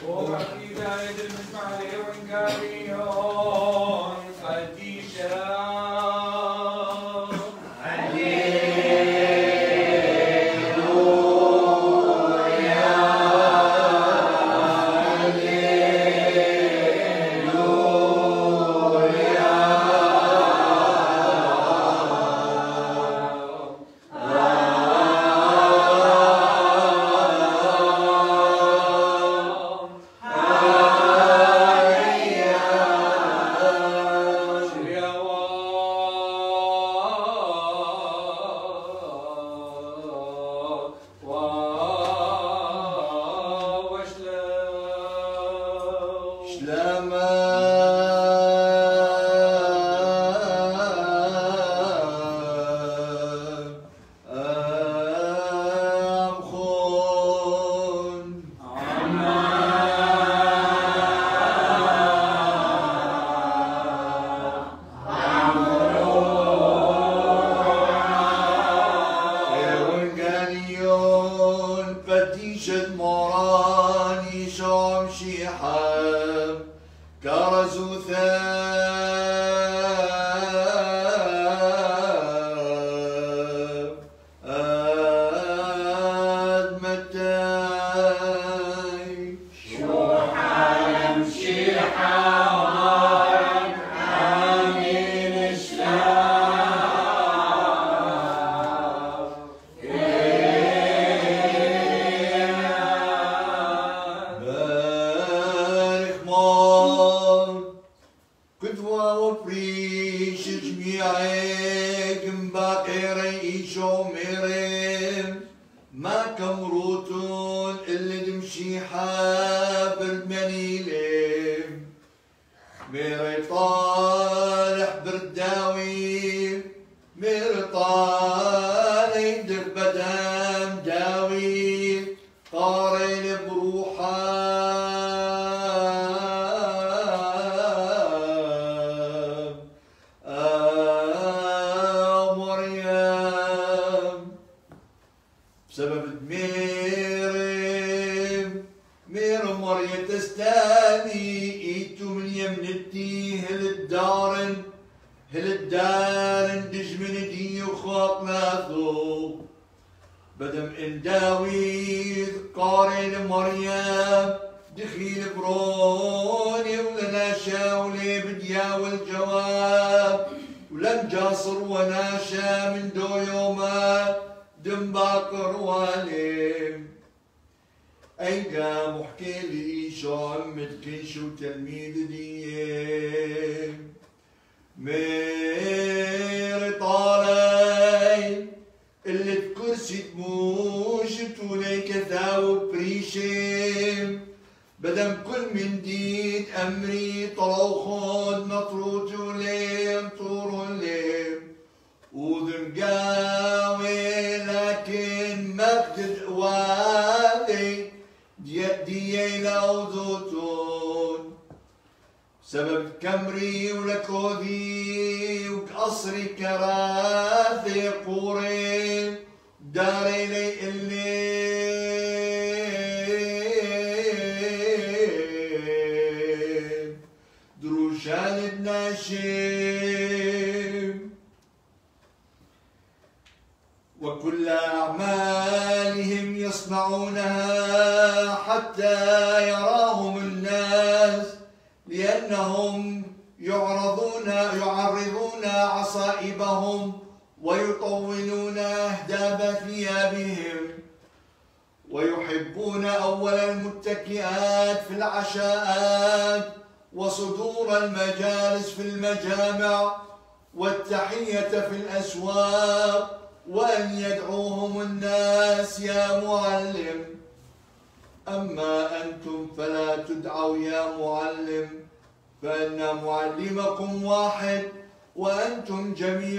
وفي داية المسمع وإنكاريون قديشا وكل أعمالهم يصنعونها حتى يراهم الناس لأنهم يعرضون عصائبهم ويطولون أهداب ثيابهم ويحبون أول المتكئات في العشاءات وصدور المجالس في المجامع والتحية في الأسواق وأن يدعوهم الناس يا معلم. أما أنتم فلا تدعوا يا معلم فإن معلمكم واحد وأنتم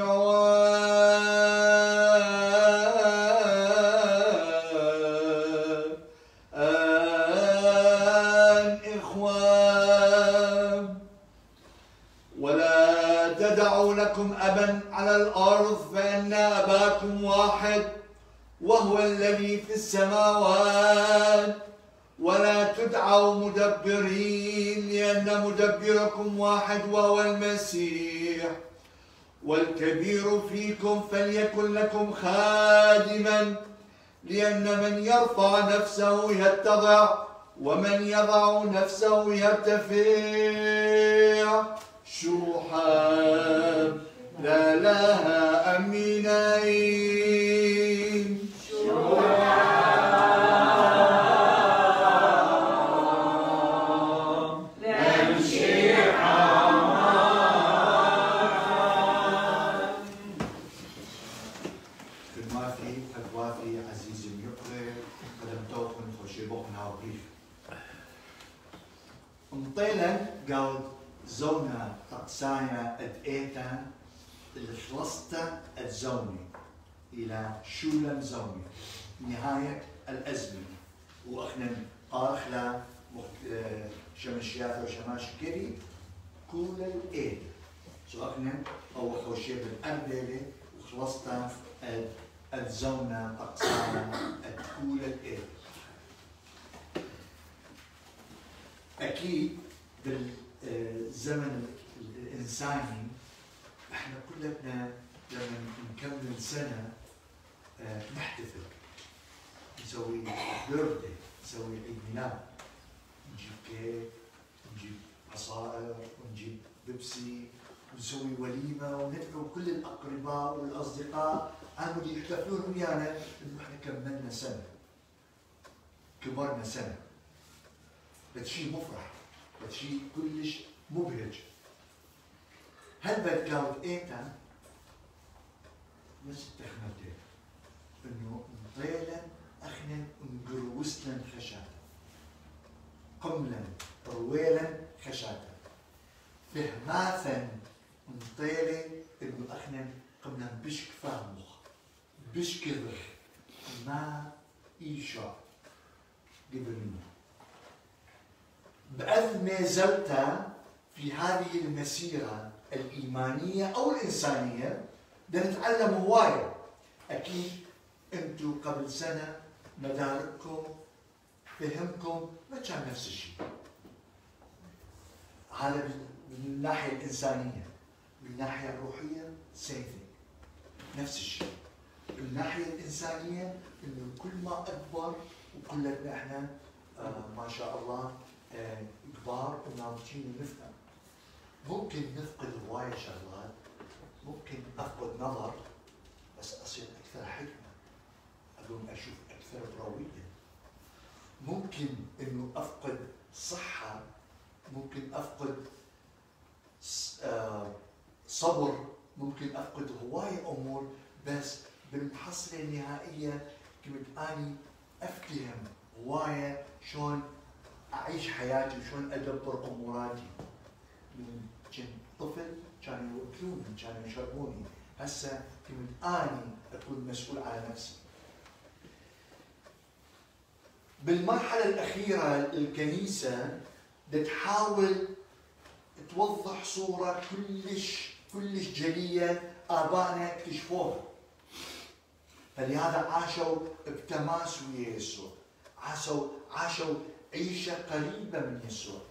إخوان. ولا تدعوا لكم أبا على الأرض فإن أباكم واحد وهو الذي في السماوات. ولا تدعوا تسعوا مدبرين، لأن مدبركم واحد وهو المسيح. والكبير فيكم فليكن لكم خادما، لأن من يرفع نفسه يتضع، ومن يضع نفسه يرتفع. شوحا لا لها أمينين. مطيلا قال زونا تقصايا ادئتا الخلصتا الزوني الى شولم زوني نهاية الأزمة، واخنا قارخلا شمشيات وشماش كري كل الايد سو اخنا او خوشي بالأردلة وخلصتا الزونا تقصايا كل الايد. أكيد بالزمن الإنساني إحنا كلنا لما نكمل سنة نحتفل، نسوي بيرثدي، نسوي عيد ميلاد، نجيب كيك، نجيب عصائر، ونجيب بيبسي، ونسوي وليمة وندعو كل الأقرباء والأصدقاء عم يحتفلون ويانا إنه إحنا كملنا سنة، كبرنا سنة. هذا شيء مفرح، هذا شيء كلش مبهج. هل بدقاوت ايتا بس تخمتين انه مطيلا اخنا نقروسنا خشاتا، قملا رويلا خشاتا، فهماثا مطيلا انه اخنا قمنا بشك فهمخ بشك ذخ ما ايشا قبل منه. بأذ زلتا في هذه المسيرة الإيمانية أو الإنسانية بدنا نتعلم هواية. أكيد أنتم قبل سنة مدارككم فهمكم ما كان نفس الشيء. هذا من الناحية الإنسانية. من الناحية الروحية سيفي نفس الشيء. من الناحية الإنسانية إنه كل ما أكبر وكلنا إحنا ما شاء الله كبار وناضجين ونفهم. ممكن نفقد هواية شغلات، ممكن أفقد نظر بس أصير أكثر حكمة، أقوم أشوف أكثر بروية. ممكن إنه أفقد صحة، ممكن أفقد صبر، ممكن أفقد هواية أمور، بس بالمحصلة النهائية كنت أني أفتهم هواية شلون أعيش حياتي وشلون أدبر أموراتي. من كنت طفل كانوا يوكلوني، كانوا يشربوني، هسه كنت أني أكون مسؤول على نفسي. بالمرحلة الأخيرة الكنيسة تحاول توضح صورة كلش جلية آبائنا اكتشفوها. فلهذا عاشوا بتماس ويا يسوع، عاشوا عيشة قريبة من يسوع.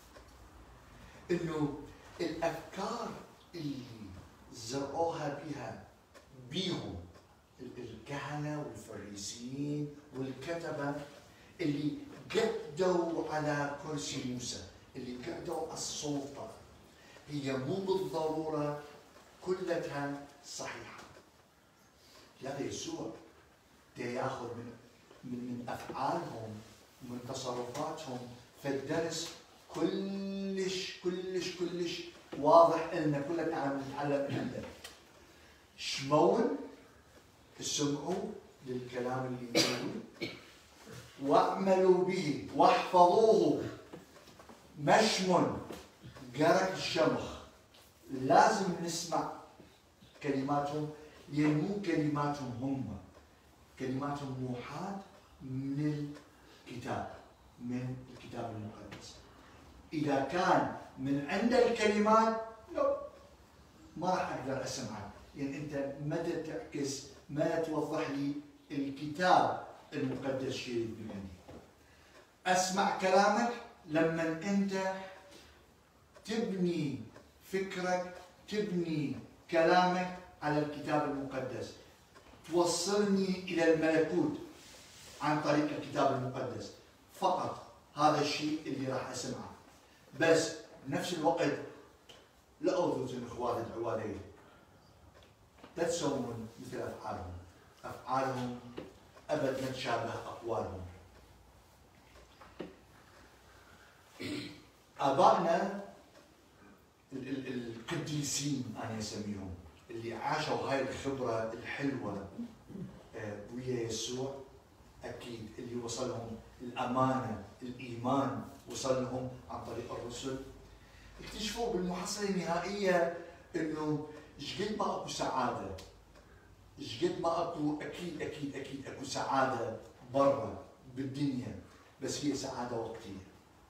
انه الافكار اللي زرعوها بيهم الكهنة والفريسيين والكتبة اللي قعدوا على كرسي موسى، اللي قعدوا على السلطة، هي مو بالضرورة كلها صحيحة. لا، يسوع ياخذ من افعالهم ومن تصرفاتهم فالدرس كلش واضح ان كلنا عم نتعلم عنده. شمون اسمعوا للكلام اللي يقولوا واعملوا به واحفظوه. مشمن قرق الشمخ، لازم نسمع كلماتهم، لان مو كلماتهم هم، كلماتهم موحاة من الكتاب المقدس. إذا كان من عند الكلمات ما راح أقدر أسمعك، لأن أنت ما تعكس، ما توضح لي الكتاب المقدس شيء من عندي. أسمع كلامك لما أنت تبني فكرك، تبني كلامك على الكتاب المقدس، توصلني إلى الملكوت عن طريق الكتاب المقدس فقط. هذا الشيء اللي راح أسمعه. بس بنفس الوقت لا أوذن إخواني العوالية، لا تسوون مثل أفعالهم. أفعالهم أبد ما تشابه أقوالهم. آبائنا القديسين أنا أسميهم، اللي عاشوا هاي الخبرة الحلوة ويا يسوع، أكيد اللي وصلهم الأمانة، الإيمان وصل لهم عن طريق الرسل، اكتشفوا بالمحصلة النهائية إنه شقد ما أكو سعادة، شقد ما أكو أكيد أكيد أكيد أكو سعادة برا بالدنيا، بس هي سعادة وقتية.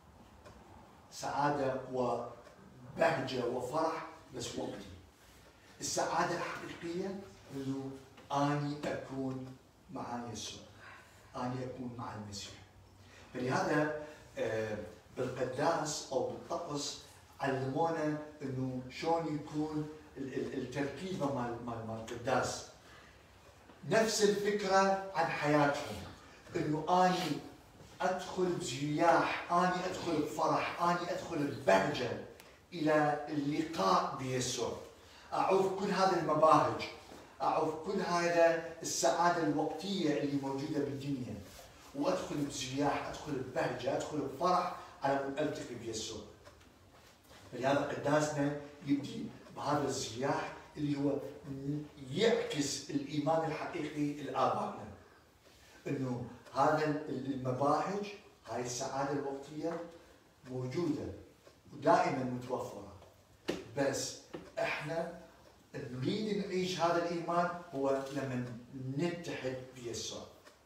سعادة وبهجة وفرح بس وقتي. السعادة الحقيقية إنه أني أكون مع يسوع، أني أكون مع المسيح. فلهذا بالقداس أو بالطقس علمونا إنه شلون يكون التركيبة مال القداس. نفس الفكرة عن حياتهم، إنه أني أدخل بزياح، أني أدخل بفرح، أني أدخل ببهجة إلى اللقاء بيسوع. أعوف كل هذه المباهج، أعوف كل هذا السعادة الوقتية اللي موجودة بالدنيا، وأدخل بزياح، أدخل ببهجة، أدخل بفرح على أن ألتقي بيسوع. فلهذا قداسنا يبدي بهذا الزياح اللي هو يعكس الإيمان الحقيقي لآبائنا، إنه هذا المباهج، هاي السعادة الوقتية موجودة ودائما متوفرة، بس احنا نريد نعيش هذا الإيمان هو لما نتحد بيسوع.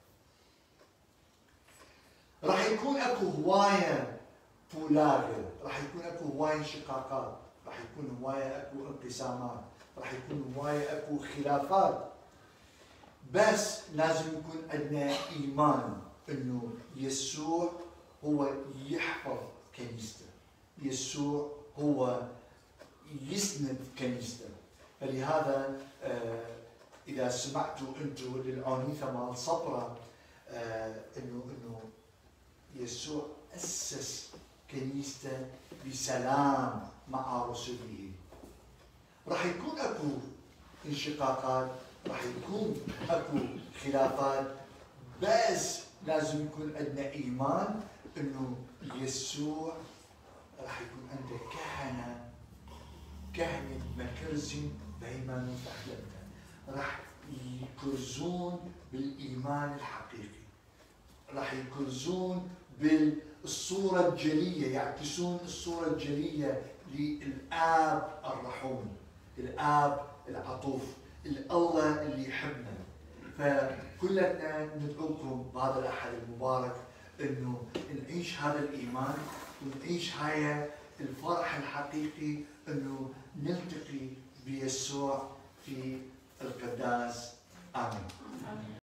راح يكون اكو هواية بولاغر، راح يكون اكو هواية انشقاقات، راح يكون هواية اكو انقسامات، راح يكون هواية اكو خلافات، بس لازم يكون عندنا إيمان إنه يسوع هو يحفظ كنيسته، يسوع هو يسند كنيسته. فلهذا إذا سمعتوا أنتم للعنيفة مال صبرة إنه يسوع أسس كنيسته بسلام مع رسله. راح يكون أكو انشقاقات، راح يكون اكو خلافات، بس لازم يكون عندنا ايمان انه يسوع راح يكون عنده كهنة مكرزين بهيمانوت أحلامنا، راح يكرزون بالايمان الحقيقي، راح يكرزون بالصورة الجلية، يعكسون الصورة الجلية للآب الرحوم، الآب العطوف، الله اللي يحبنا. فكلنا ندعوكم بهذا الأحد المبارك إنه نعيش هذا الإيمان ونعيش هاي الفرح الحقيقي، إنه نلتقي بيسوع في القداس. آمين.